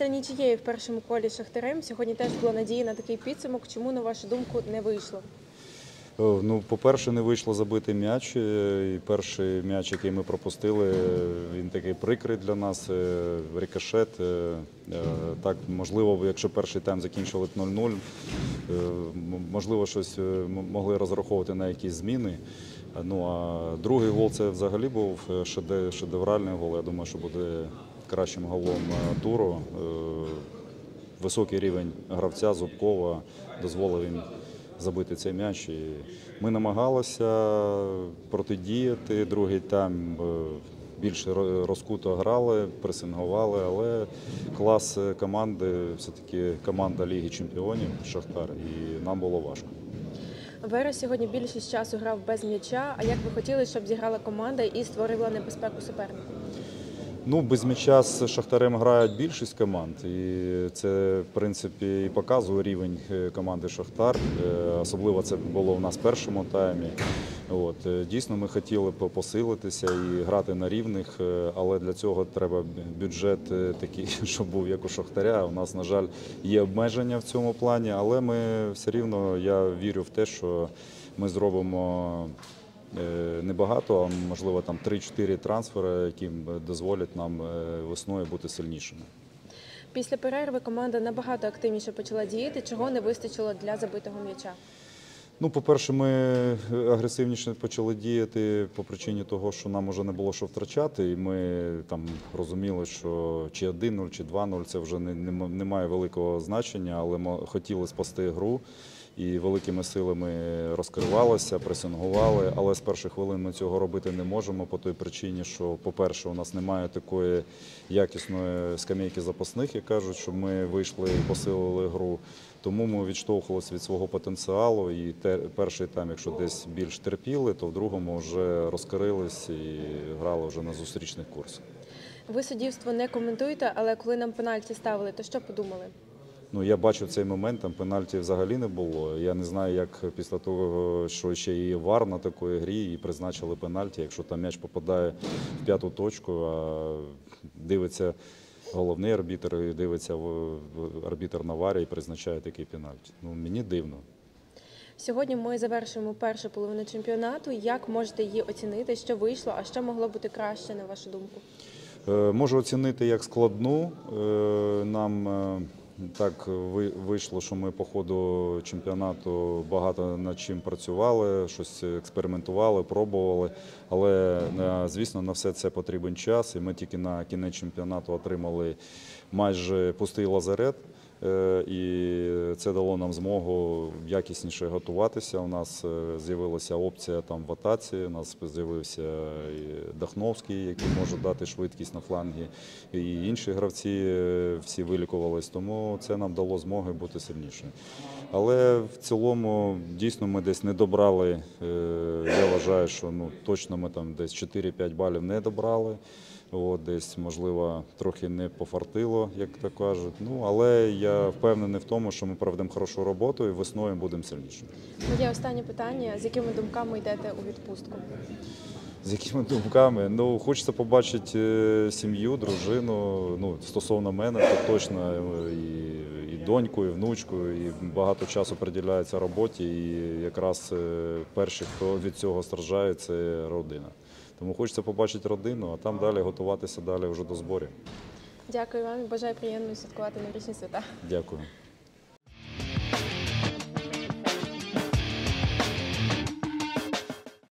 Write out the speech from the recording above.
нічиєю в першому колі з Шахтарем. Сьогодні теж була надія на такий підсумок. Чому, на вашу думку, не вийшло? Ну, по-перше, не вийшло забити м'яч. І перший м'яч, який ми пропустили, він такий прикрий для нас, рикошет. Так, можливо, якщо перший тайм закінчили б 0-0, можливо, щось могли розраховувати на якісь зміни. Ну, а другий гол – це взагалі був шедевральний гол. Я думаю, що буде кращим голом туру. Високий рівень гравця Зубкова дозволив їм забити цей м'яч. І ми намагалися протидіяти. Другий тайм більше розкуто грали, пресингували, але клас команди, все-таки команда Ліги Чемпіонів Шахтар, і нам було важко. Верес сьогодні більшість часу грав без м'яча. А як ви хотіли, щоб зіграла команда і створила небезпеку супернику? Ну, без м'яча з Шахтарем грають більшість команд, і це, в принципі, і показує рівень команди Шахтар. Особливо це було в нас в першому таймі. Дійсно, ми хотіли посилитися і грати на рівних, але для цього треба бюджет такий, щоб був як у Шахтаря. У нас, на жаль, є обмеження в цьому плані, але ми все рівно, я вірю в те, що ми зробимо небагато, а можливо там 3-4 трансфери, які дозволять нам весною бути сильнішими. Після перерви команда набагато активніше почала діяти. Чого не вистачило для забитого м'яча? Ну, по-перше, ми агресивніше почали діяти по причині того, що нам вже не було що втрачати. І ми там розуміли, що чи 1-0, чи 2-0 це вже не має великого значення, але ми хотіли спасти гру. І великими силами розкривалися, пресингували, але з перших хвилин ми цього робити не можемо по той причині, що, по-перше, у нас немає такої якісної скамейки запасних, як кажуть, щоб ми вийшли і посилили гру. Тому ми відштовхувалися від свого потенціалу, і перший тайм, якщо десь більш терпіли, то в другому вже розкрились і грали вже на зустрічних курсах. Ви суддівство не коментуєте, але коли нам пенальті ставили, то що подумали? Ну, я бачив цей момент, там пенальті взагалі не було. Я не знаю, як після того, що ще і ВАР на такої грі, і призначили пенальті, якщо там м'яч попадає в п'яту точку, а дивиться головний арбітр, і дивиться арбітр на ВАРі і призначає такий пенальті. Ну, мені дивно. Сьогодні ми завершуємо першу половину чемпіонату. Як можете її оцінити? Що вийшло, а що могло бути краще, на вашу думку? Можу оцінити як складну. Нам так вийшло, що ми по ходу чемпіонату багато над чим працювали, щось експериментували, пробували. Але, звісно, на все це потрібен час. І ми тільки на кінець чемпіонату отримали майже пустий лазарет. І це дало нам змогу якісніше готуватися. У нас з'явилася опція там в атаці, у нас з'явився Дахновський, який може дати швидкість на флангі, і інші гравці всі вилікувались, тому це нам дало змоги бути сильнішими. Але в цілому дійсно ми десь не добрали, я вважаю, що точно ми там десь 4-5 балів не добрали. Десь, можливо, трохи не пофартило, як то кажуть. Але я впевнений в тому, що ми проведемо хорошу роботу і весною будемо сильнішими. Моє останнє питання. З якими думками йдете у відпустку? З якими думками? Хочеться побачити сім'ю, дружину. Стосовно мене, то точно і доньку, і внучку, і багато часу приділяється роботі. І якраз перші, хто від цього страждає, це родина. Тому хочеться побачити родину, а там далі готуватися далі вже до зборів. Дякую вам і бажаю приємно святкувати новорічні свята. Дякую.